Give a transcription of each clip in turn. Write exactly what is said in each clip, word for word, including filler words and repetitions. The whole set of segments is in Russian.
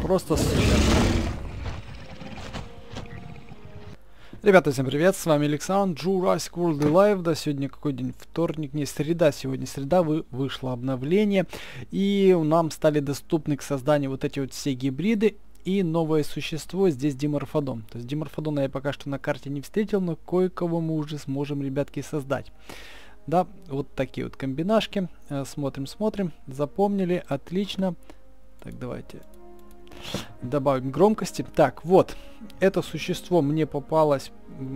Просто супер. Ребята, всем привет, с вами Александр, Jurassic World Live, да, сегодня какой день? Вторник, не, среда, сегодня среда, вы, вышло обновление, и нам стали доступны к созданию вот эти вот все гибриды, и новое существо, здесь Диморфодон. То есть Диморфодона я пока что на карте не встретил, но кое-кого мы уже сможем, ребятки, создать. Да, вот такие вот комбинашки, э, смотрим, смотрим, запомнили, отлично. Так, давайте добавим громкости. Так, вот, это существо мне попалось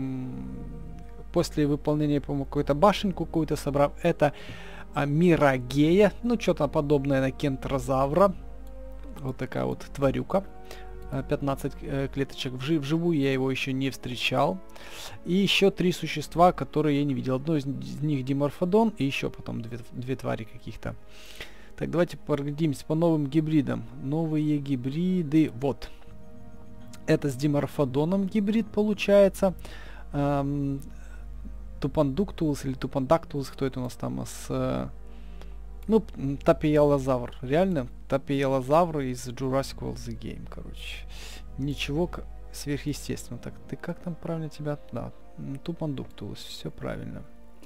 после выполнения, по-моему, какой-то башенку какую-то собрав. Это а, Мирагея, ну, что-то подобное на кентрозавра. Вот такая вот тварюка. пятнадцать э, клеточек. Вжи вживую я его еще не встречал. И еще три существа, которые я не видел. Одно из них Диморфодон, и еще потом две, две твари каких-то. Так, давайте пройдемся по новым гибридам. Новые гибриды. Вот. Это с Диморфодоном гибрид получается. Эм, Тупандуктулус или Тупандактулус. Кто это у нас там? С, э, ну, Тапиялозавр. Реально, Тапиялозавр из Jurassic World The Game, короче. Ничего сверхъестественного. Так, ты как там правильно тебя? Да, Тупандуктулус. Все правильно.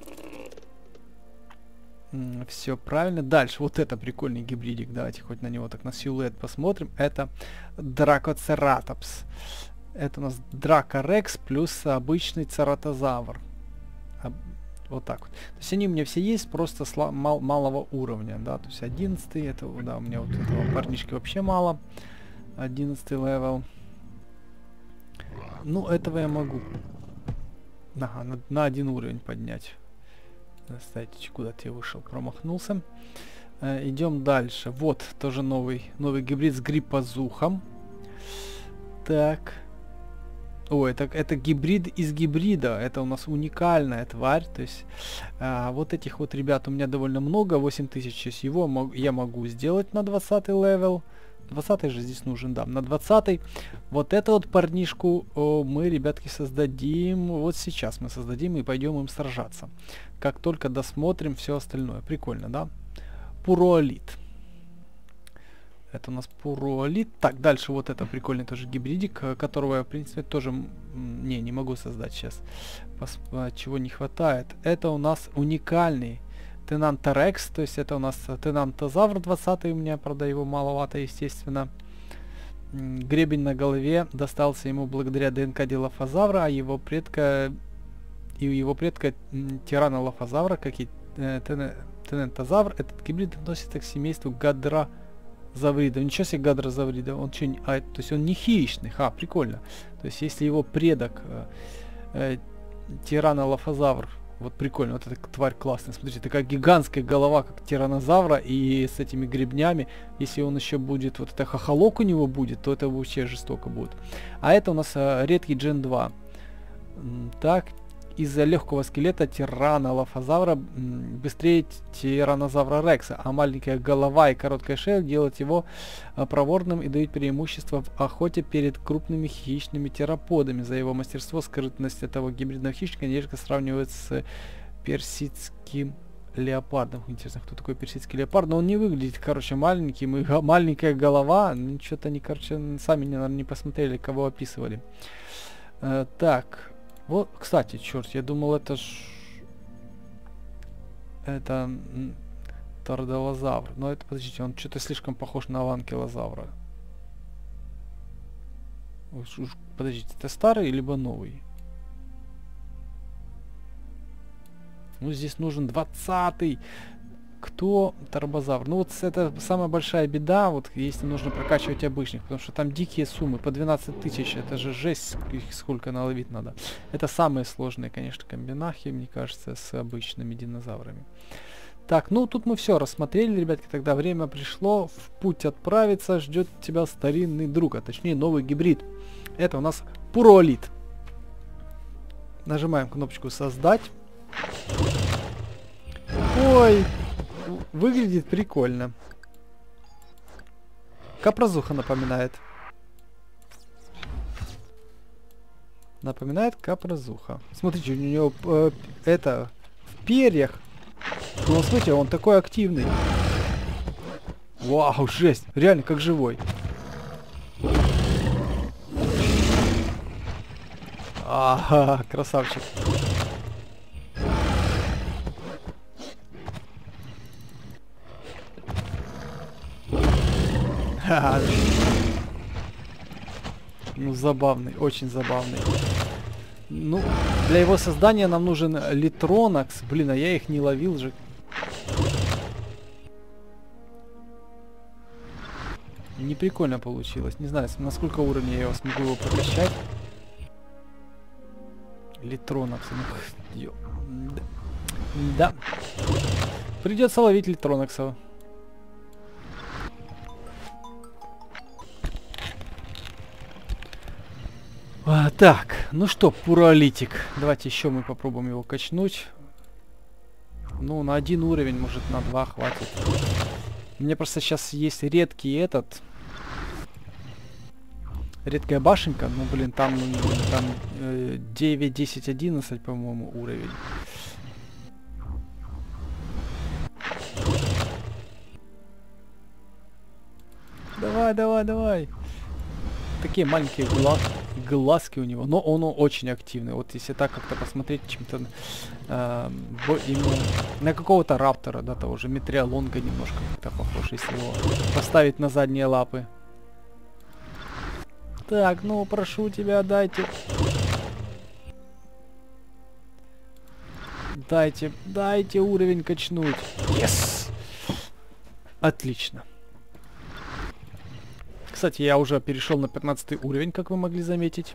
Все правильно. Дальше, вот это прикольный гибридик. Давайте хоть на него так на силуэт посмотрим. Это Дракоцератопс. Это у нас Дракорекс плюс обычный цератозавр. Вот так вот. То есть они у меня все есть, просто мал малого уровня. Да, то есть одиннадцатый. Это, да, у меня вот этого парнишки вообще мало. одиннадцатый левел. Ну, этого я могу. Ага, на, на один уровень поднять. Кстати, куда-то я вышел, промахнулся. Э, идем дальше. Вот, тоже новый, новый гибрид с гриппозухом. Так. О, это, это гибрид из гибрида. Это у нас уникальная тварь. То есть, а, вот этих вот ребят у меня довольно много. восемь тысяч. Его мог, я могу сделать на двадцатый левел. двадцатый же здесь нужен, да. На двадцатый. Вот это вот парнишку о, мы, ребятки, создадим. Вот сейчас мы создадим и пойдем им сражаться. Как только досмотрим все остальное. Прикольно, да? Пуроолит. Это у нас Пуроолит. Так, дальше вот это прикольный тоже гибридик, которого я, в принципе, тоже... Не, не могу создать сейчас. Пос чего не хватает. Это у нас уникальный Тенанторекс. То есть это у нас Тенантозавр двадцатый. У меня, правда, его маловато, естественно. Гребень на голове достался ему благодаря ДНК Дилофозавра, а его предка... И у его предка Тиранолофозавра, как и э, Тенантозавр, этот гибрид относится к семейству гадрозавридов. Ничего себе гадрозавридов, он что, а, то есть он не хищный, а, прикольно. То есть если его предок э, э, Тиранолофозавр, вот прикольно, вот эта тварь классная, смотрите, такая гигантская голова, как тиранозавра, и с этими гребнями, если он еще будет, вот это хохолок у него будет, то это вообще жестоко будет. А это у нас э, редкий джен два. Так. Из-за легкого скелета тиранолофозавра быстрее тиранозавра рекса, а маленькая голова и короткая шея делают его а, проворным и дают преимущество в охоте перед крупными хищными тераподами. За его мастерство скрытность этого гибридного хищника несколько сравнивают с персидским леопардом. Интересно, кто такой персидский леопард? Но он не выглядит, короче, маленьким, и маленькая голова. Ну, что-то они, короче, сами, наверное, не посмотрели, кого описывали. А, так. Вот, кстати, черт, я думал, это ж... Это... Тардалозавр. Но это, подождите, он что-то слишком похож на аванкилозавра. Подождите, это старый либо новый? Ну, здесь нужен двадцатый. Кто Тарбозавр? Ну, вот это самая большая беда, вот если нужно прокачивать обычных, потому что там дикие суммы, по двенадцать тысяч, это же жесть, их сколько наловить надо. Это самые сложные, конечно, комбинахи, мне кажется, с обычными динозаврами. Так, ну, тут мы все рассмотрели, ребятки, тогда время пришло, в путь отправиться, ждет тебя старинный друг, а точнее новый гибрид. Это у нас Пуроолит. Нажимаем кнопочку «Создать». Ой! Выглядит прикольно. Капрозуха напоминает. Напоминает капрозуха. Смотрите, у него э, это в перьях. Ну, смотрите, он такой активный. Вау, жесть. Реально, как живой. Ага, красавчик. Ха-ха. Ну, забавный, очень забавный. Ну, для его создания нам нужен Литронакс. Блин, а я их не ловил же. Не прикольно получилось. Не знаю, насколько уровня я его смогу его прокачать. Литронакс. Ну, да. да. Придется ловить Литронаксов. А, так, ну что, Пуралитик. Давайте еще мы попробуем его качнуть. Ну, на один уровень, может, на два хватит. У меня просто сейчас есть редкий этот... Редкая башенка. Ну, блин, там, там э, девять, десять, одиннадцать, по-моему, уровень. Давай, давай, давай. Такие маленькие гла глазки у него, но он очень активный. Вот если так как-то посмотреть, чем-то э, ему на какого-то раптора, да, того же Метриалонга немножко как-то похож, если его поставить на задние лапы. Так, ну прошу тебя, дайте. Дайте, дайте уровень качнуть. Yes! Отлично. Кстати, я уже перешел на пятнадцатый уровень, как вы могли заметить.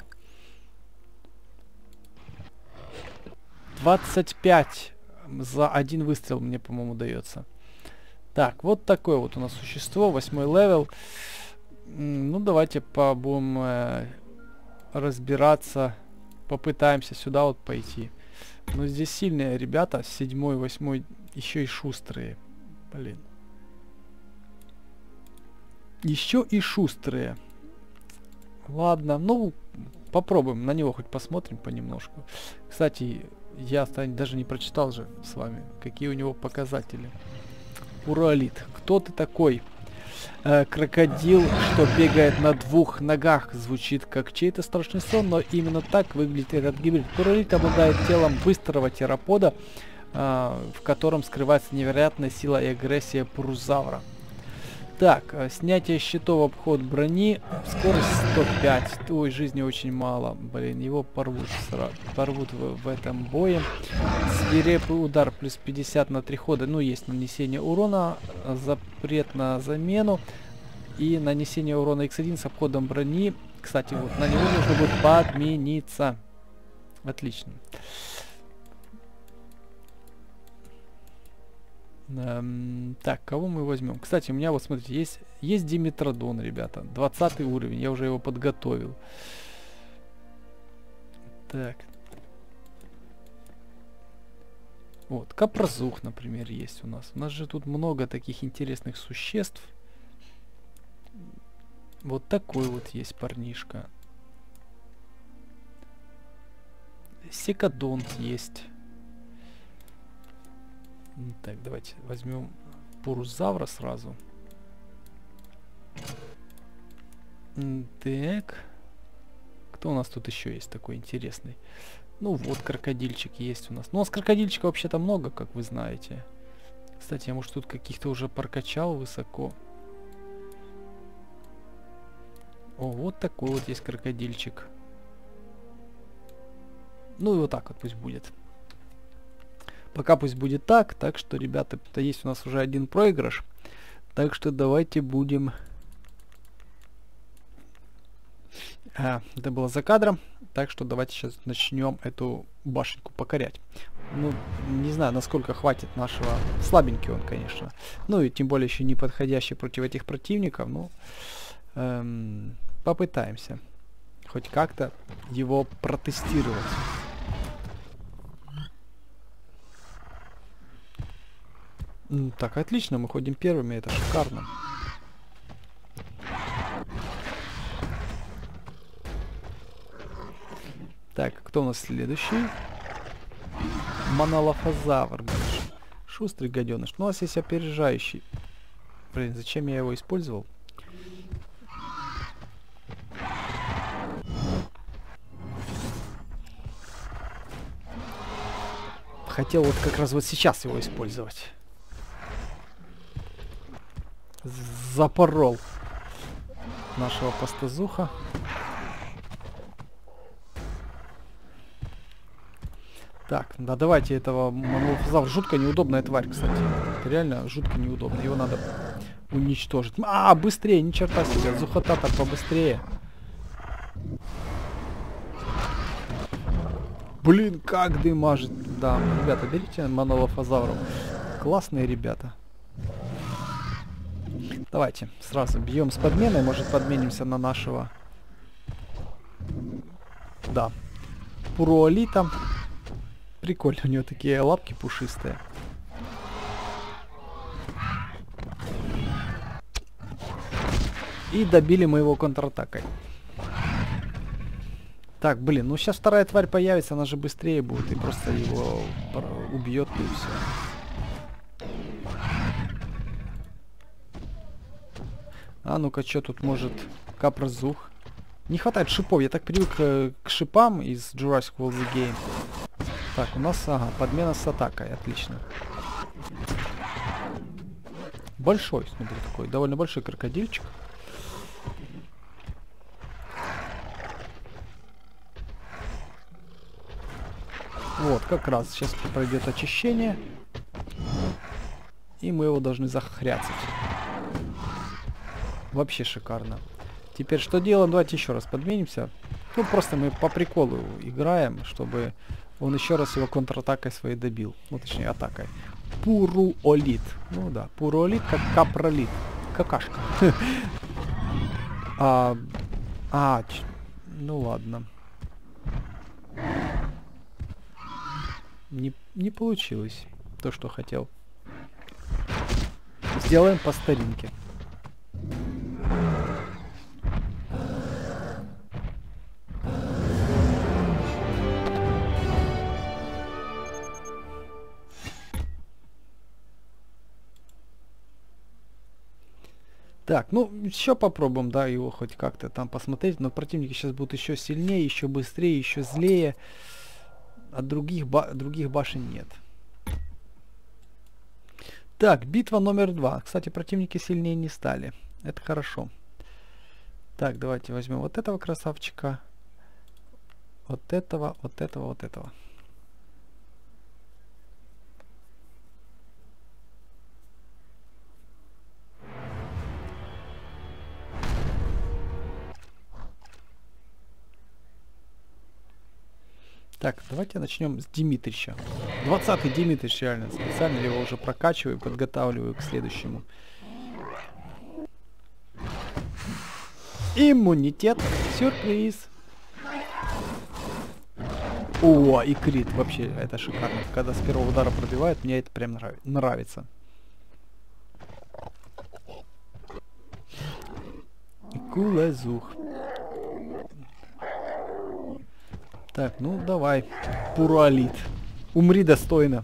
двадцать пять за один выстрел мне, по-моему, дается. Так, вот такое вот у нас существо, восьмой левел. Ну, давайте будем э, разбираться. Попытаемся сюда вот пойти. Но здесь сильные ребята, седьмой, восьмой, еще и шустрые. Блин. Еще и шустрые. Ладно, ну, попробуем. На него хоть посмотрим понемножку. Кстати, я даже не прочитал же с вами, какие у него показатели. Пуралит. Кто ты такой? Э, крокодил, что бегает на двух ногах. Звучит как чей-то страшный сон, но именно так выглядит этот гибрид. Пуралит обладает телом быстрого терапода, э, в котором скрывается невероятная сила и агрессия пурузавра. Так, снятие щитов, обход брони, скорость сто пять. Ой, жизни очень мало. Блин, его порвут сразу, порвут в, в этом бое. Свирепый удар, плюс пятьдесят на три хода. Ну, есть нанесение урона, запрет на замену и нанесение урона икс один с обходом брони. Кстати, вот на него нужно будет подмениться. Отлично. Эм, так, кого мы возьмем? Кстати, у меня вот, смотрите, есть, есть Димитродон, ребята. двадцатый уровень, я уже его подготовил. Так. Вот, Капрозух, например, есть у нас. У нас же тут много таких интересных существ. Вот такой вот есть парнишка. Секадонт есть. Так, давайте возьмем Пурузавра сразу. Так. Кто у нас тут еще есть такой интересный? Ну вот, крокодильчик есть у нас. Ну, у нас крокодильчика вообще-то много, как вы знаете. Кстати, я, может, тут каких-то уже прокачал высоко. О, вот такой вот есть крокодильчик. Ну и вот так вот пусть будет. Пока пусть будет так. Так что, ребята, это есть у нас уже один проигрыш. Так что давайте будем... А, это было за кадром. Так что давайте сейчас начнем эту башенку покорять. Ну, не знаю, насколько хватит нашего... Слабенький он, конечно. Ну и тем более еще не подходящий против этих противников. Ну, эм, попытаемся хоть как-то его протестировать. Так, отлично, мы ходим первыми, это шикарно. Так, кто у нас следующий? Монолофозавр. Шустрый гаденыш. Ну, у нас есть опережающий. Блин, зачем я его использовал? хотел вот как раз вот сейчас его использовать. Запорол нашего пастозуха. Так, да давайте этого монолофозавра. Жутко неудобная тварь, кстати. Это реально жутко неудобно. Его надо уничтожить. А, быстрее, ни черта себе. Зухотатор побыстрее. Блин, как дымажит. Да, ребята, берите монолофозавров. Классные ребята. Давайте сразу бьем с подменой. Может, подменимся на нашего... Да. Пуруолита. Прикольно, у него такие лапки пушистые. И добили мы его контратакой. Так, блин, ну сейчас вторая тварь появится, она же быстрее будет и просто его убьет и все. А ну-ка, что тут может Капрозух? Не хватает шипов, я так привык э, к шипам из Jurassic World The Game. Так, у нас, ага, подмена с атакой, отлично. Большой, смотри, такой, довольно большой крокодильчик. Вот, как раз сейчас пройдет очищение. И мы его должны захряцать. Вообще шикарно. Теперь что делаем? Давайте еще раз подменимся. Ну, просто мы по приколу играем, чтобы он еще раз его контратакой своей добил. Ну, точнее, атакой. Пуруолит. Ну да, пуруолит как капролит. Какашка. А, а, ну ладно. Не, не получилось то, что хотел. Сделаем по старинке. Так, ну еще попробуем, да, его хоть как-то там посмотреть, но противники сейчас будут еще сильнее, еще быстрее, еще злее. А других, ба других башен нет. Так, битва номер два. Кстати, противники сильнее не стали. Это хорошо. Так, давайте возьмем вот этого красавчика. Вот этого, вот этого, вот этого. Так, давайте начнем с Димитрича. двадцатый Димитрич, реально. Специально его уже прокачиваю, подготавливаю к следующему. Иммунитет. Сюрприз. О, и крит. Вообще, это шикарно. Когда с первого удара пробивает, мне это прям нрав нравится. Кулезух. Так, ну давай. Пуруолит. Умри достойно.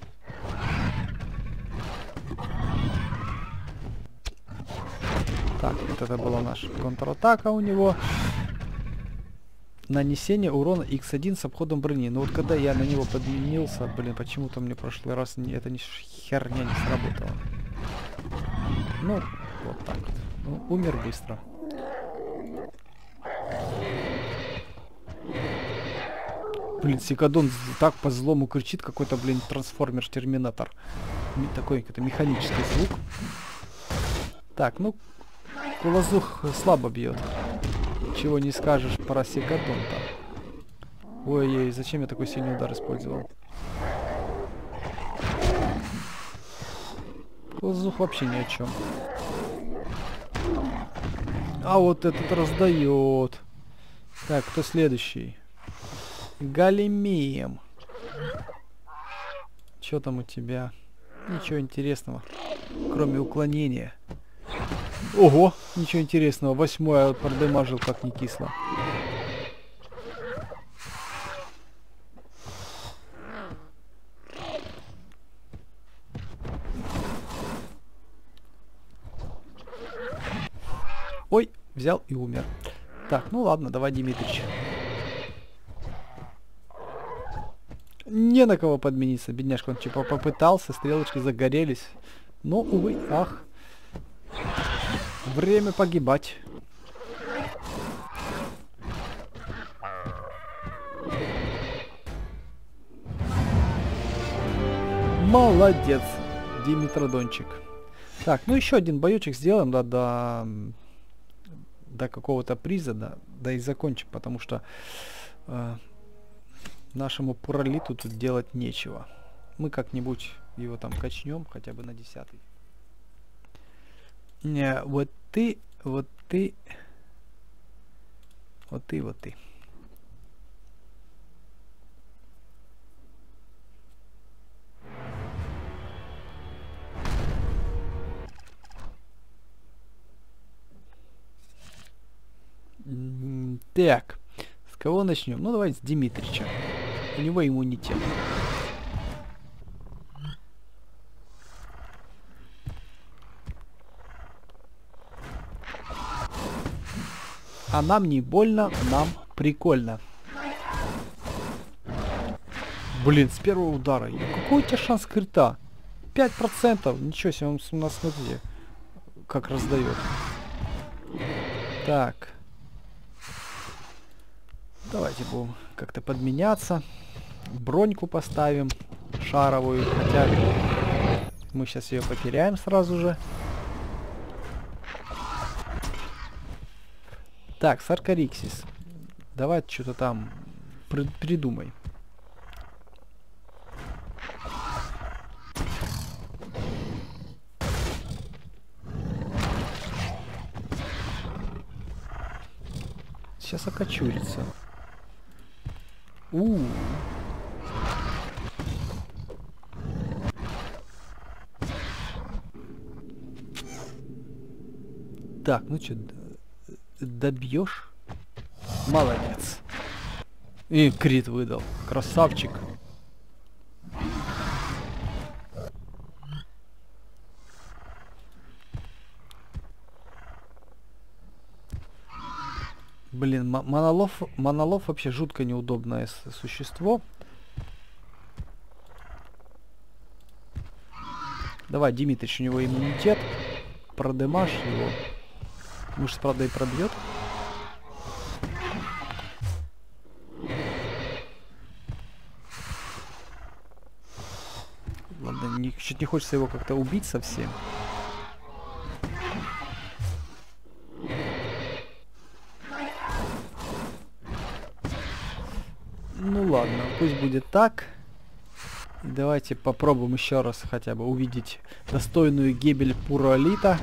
Так, вот это была наша контратака у него. Нанесение урона икс один с обходом брони. Но вот когда я на него подменился, блин, почему-то мне в прошлый раз не, эта не херня не сработала. Ну, вот так вот. Ну, умер быстро. Блин, Сикадон так по злому кричит, какой-то, блин, трансформер-терминатор. Такой какой-то механический звук. Так, ну, Кулазух слабо бьет. Чего не скажешь про Сикадон-то. Ой-ой, зачем я такой сильный удар использовал? Кулазух вообще ни о чем. А вот этот раздает. Так, кто следующий? Галимеем. Что там у тебя? Ничего интересного, кроме уклонения. Ого, ничего интересного. Восьмой продемажил, как не кисло. Ой, взял и умер. Так, ну ладно, давай, Димитрич. Не на кого подмениться, бедняжка. Он типа попытался, стрелочки загорелись. Но, увы, ах. Время погибать. Молодец, Димитродончик. Так, ну еще один боечек сделаем, да, до, до какого-то приза, да, да и закончим, потому что э, нашему Пуралиту тут делать нечего. Мы как-нибудь его там качнем, хотя бы на десятый. Не, вот ты, вот ты, вот ты, вот ты. Так, с кого начнем? Ну, давайте с Димитрича. У него иммунитет. А нам не больно, нам прикольно. Блин, с первого удара. Какой у тебя шанс крита? пять процентов. Ничего себе, он у нас, смотрите, как раздает. Так. Давайте будем как-то подменяться. Броньку поставим. Шаровую. Хотя мы сейчас ее потеряем сразу же. Так, Саркариксис. Давай что-то там при придумай. Сейчас окочурится. У, -у, у. Так, ну что, добьешь? Молодец. И крит выдал. Красавчик. Блин, монолов, монолов вообще жутко неудобное существо. Давай, Димитрич, у него иммунитет. Продемаш его. Может, правда, и пробьет. Ладно, не, чуть не хочется его как-то убить совсем. Ну ладно, пусть будет так. Давайте попробуем еще раз хотя бы увидеть достойную гибель Пуралита.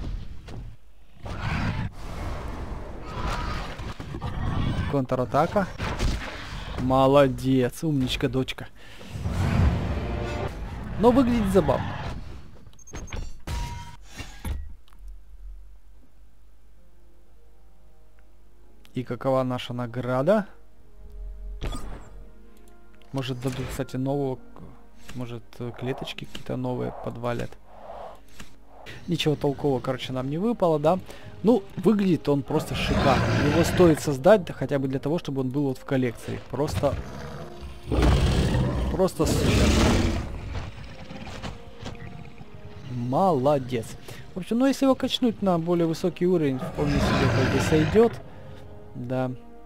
Контратака. Молодец, умничка, дочка. Но выглядит забавно. И какова наша награда? Может, дадут, кстати, нового... Может, клеточки какие-то новые подвалят. Ничего толкового, короче, нам не выпало, да? Ну, выглядит он просто шикарно. Его стоит создать, да, хотя бы для того, чтобы он был вот в коллекции. Просто... Просто супер. Молодец. В общем, ну, если его качнуть на более высокий уровень, вполне себе как бы сойдет. Да.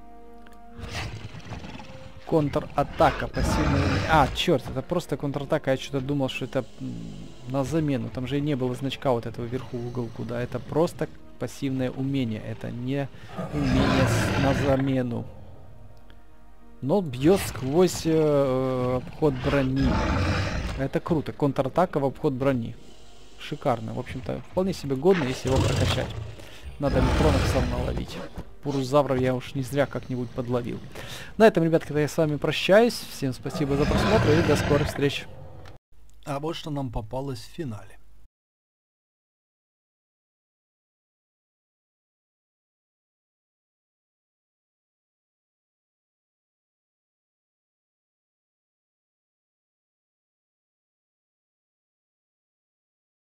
Контратака, пассивная... А, черт, это просто контратака. Я что-то думал, что это на замену. Там же и не было значка вот этого вверху в уголку, да. Это просто пассивное умение. Это не умение с... на замену. Но бьет сквозь э, обход брони. Это круто. Контратака в обход брони. Шикарно. В общем-то, вполне себе годно, если его прокачать. Надо микронов наловить. Пурузавров я уж не зря как-нибудь подловил. На этом, ребятки, я с вами прощаюсь. Всем спасибо за просмотр и до скорых встреч. А вот что нам попалось в финале.